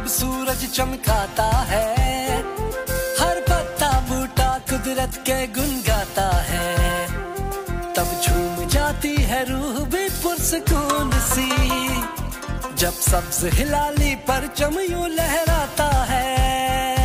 सूरज चमकाता है, हर पत्ता बूटा कुदरत के गुन गाता है, तब झूम जाती है रूह भी पुरसकून सी, जब सब्ज हिलाली परचम यूं लहराता है।